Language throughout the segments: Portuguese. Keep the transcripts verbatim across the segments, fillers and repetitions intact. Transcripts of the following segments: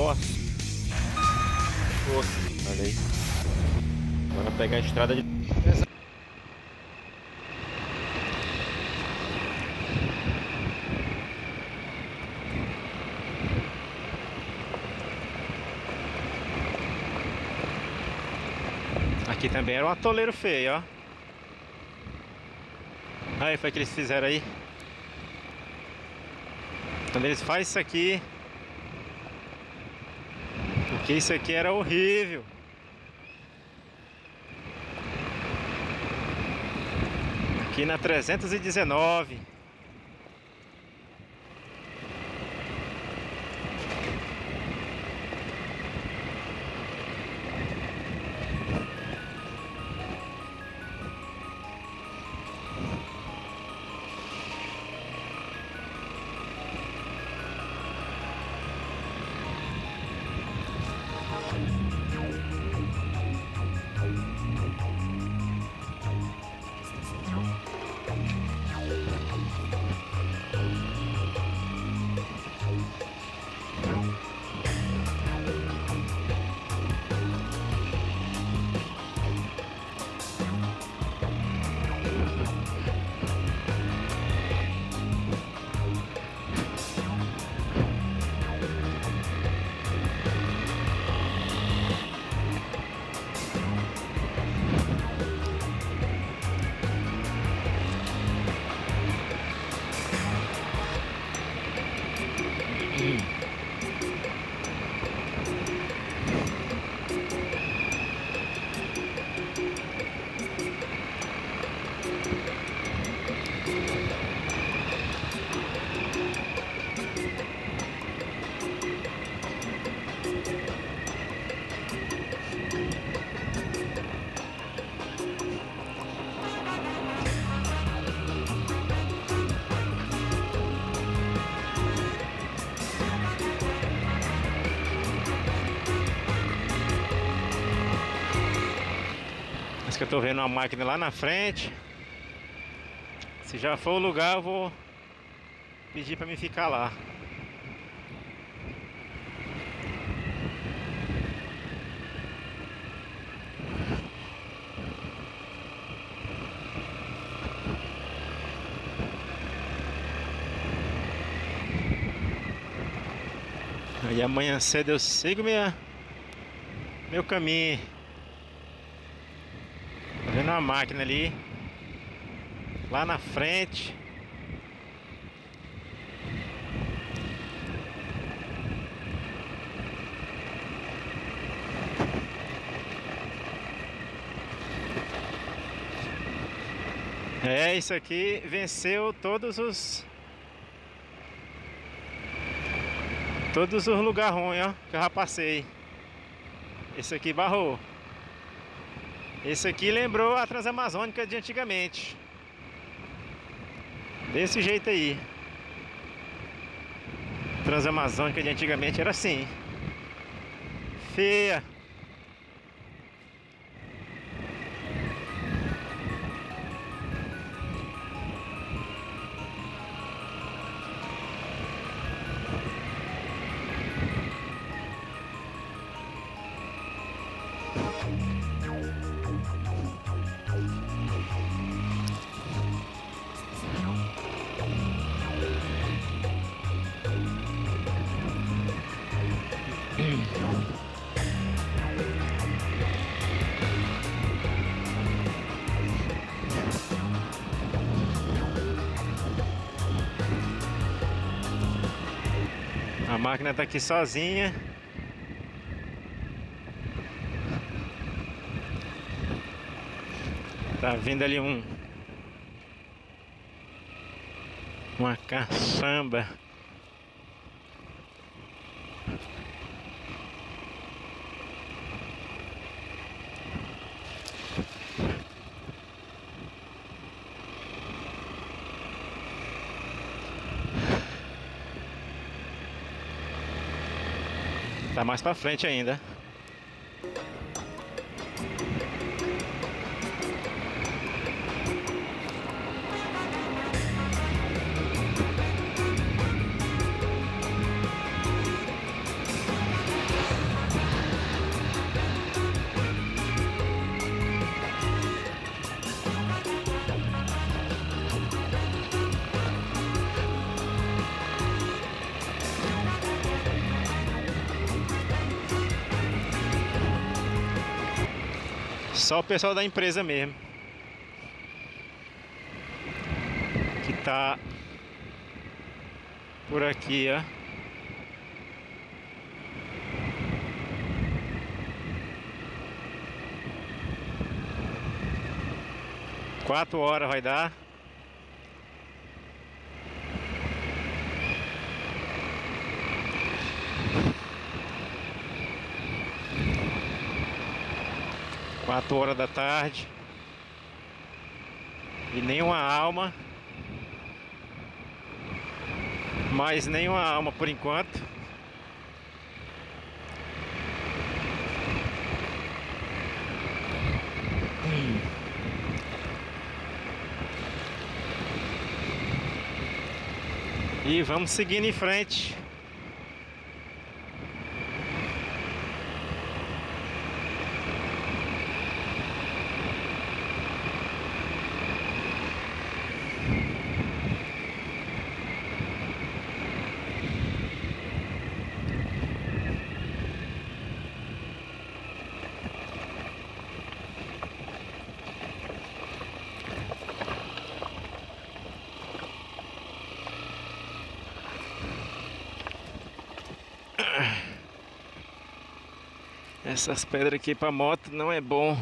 Nossa. Nossa, olha aí. Bora pegar a estrada de... Aqui também era um atoleiro feio, ó. Aí foi que eles fizeram aí. Quando eles fazem isso aqui, porque isso aqui era horrível. Aqui na trezentos e dezenove. Que eu tô vendo uma máquina lá na frente. Se já for o lugar, eu vou pedir pra me ficar lá. Aí amanhã cedo eu sigo minha, meu caminho. Vendo uma máquina ali lá na frente. É, isso aqui venceu todos os Todos os lugares ruins, ó, que eu já passei. Esse aqui barrou. Esse aqui lembrou a Transamazônica de antigamente. Desse jeito aí. Transamazônica de antigamente era assim. Feia. A máquina tá aqui sozinha. Tá vindo ali um uma caçamba. Tá mais pra frente ainda. Só o pessoal da empresa mesmo que tá por aqui, ó. Quatro horas vai dar. Quatro horas da tarde. E nenhuma alma. Mais nenhuma alma por enquanto. Hum. E vamos seguindo em frente. Essas pedras aqui para moto não é bom.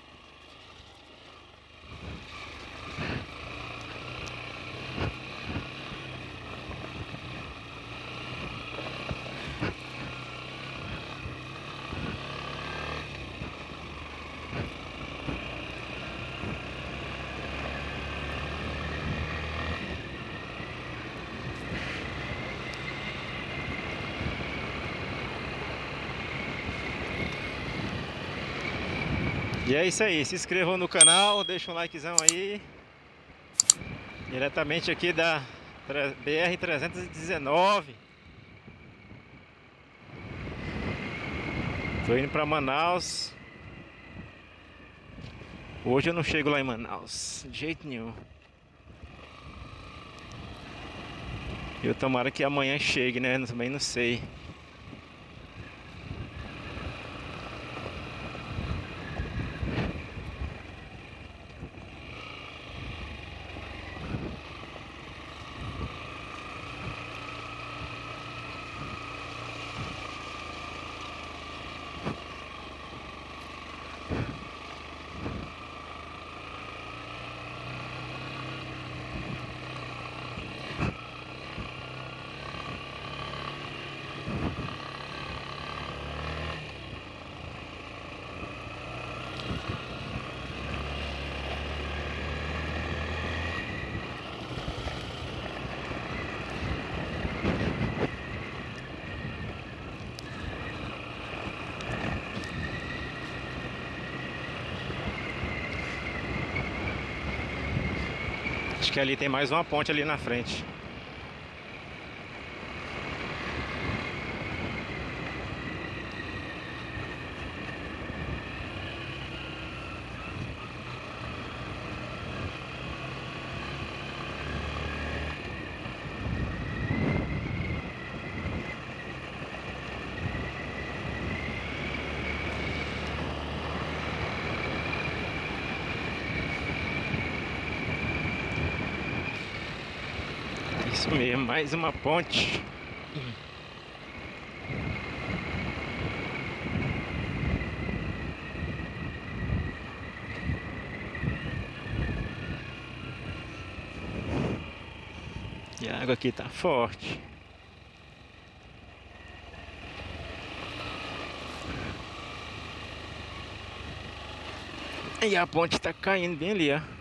E é isso aí, se inscrevam no canal, deixa um likezão aí. Diretamente aqui da B R trezentos e dezenove. Tô indo pra Manaus. Hoje eu não chego lá em Manaus, de jeito nenhum. Eu tomara que amanhã chegue, né? Também não sei. Acho que ali tem mais uma ponte ali na frente. Isso mesmo, mais uma ponte. E a água aqui tá forte. E a ponte tá caindo bem ali, ó.